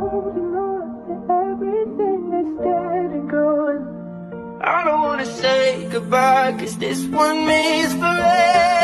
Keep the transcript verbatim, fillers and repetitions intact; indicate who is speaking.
Speaker 1: holding on to everything that's dead and gone. I don't wanna say goodbye, cause this one means forever.